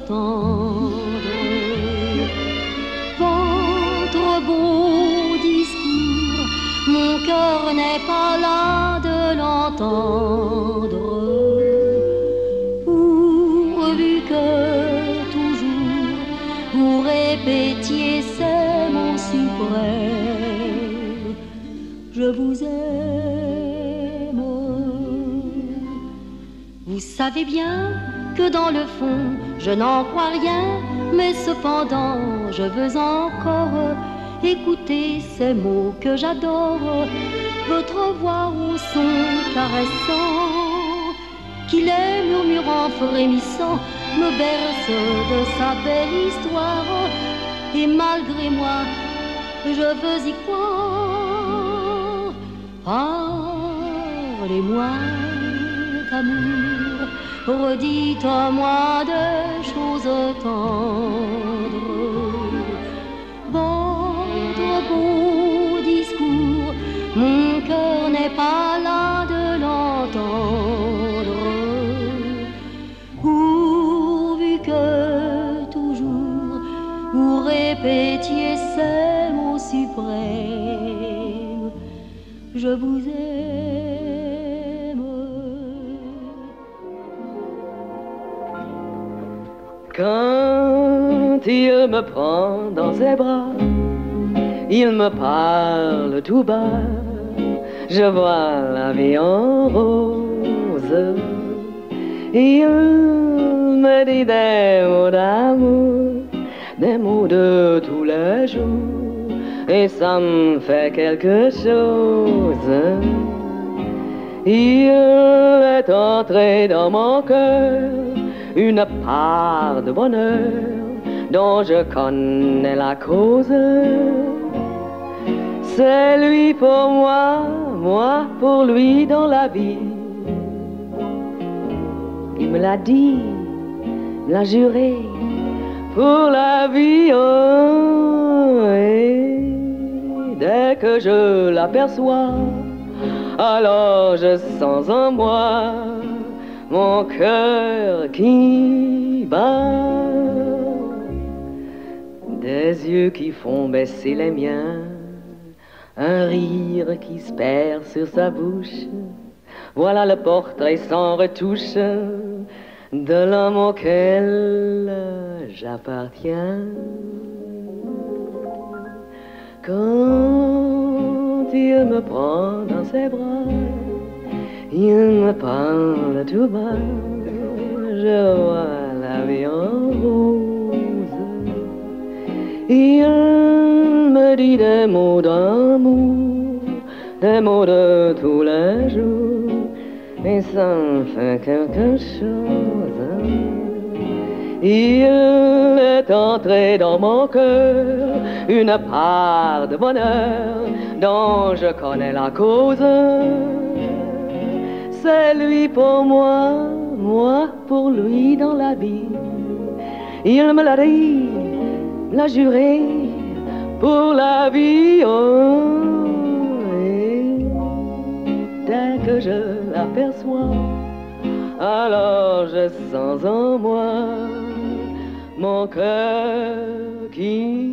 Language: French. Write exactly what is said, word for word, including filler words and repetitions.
tendre. Votre beau discours, mon cœur n'est pas là de l'entendre. Pourvu que toujours vous répétiez ces mots suprêmes, je vous aime. Vous savez bien que dans le fond, je n'en crois rien, mais cependant, je veux encore écouter ces mots que j'adore. Votre voix au son caressant, qui les murmurant frémissant, me berce de sa belle histoire. Et malgré moi, je veux y croire. Parlez-moi d'amour, redites-moi des choses tendres. Votre beau discours, mon cœur n'est pas là de l'entendre. Pourvu que toujours vous répétiez ces mots suprêmes, je vous aime. Quand il me prend dans ses bras, il me parle tout bas, je vois la vie en rose. Il me dit des mots d'amour, des mots de tous les jours, et ça me fait quelque chose. Il est entré dans mon cœur une part de bonheur dont je connais la cause. C'est lui pour moi, moi pour lui dans la vie. Il me l'a dit, me l'a juré, pour la vie. Oh, et dès que je l'aperçois, alors je sens en moi mon cœur qui bat, des yeux qui font baisser les miens, un rire qui se perd sur sa bouche. Voilà le portrait sans retouche de l'homme auquel j'appartiens. Quand il me prend dans ses bras, il me parle tout bas, je vois la vie en rose. Il me dit des mots d'amour, des mots de tous les jours, et ça me fait quelque chose. Il est entré dans mon cœur une part de bonheur dont je connais la cause. C'est lui pour moi, moi pour lui dans la vie. Il me l'a dit, l'a juré, pour la vie. Oh, et dès que je l'aperçois, alors je sens en moi mon cœur qui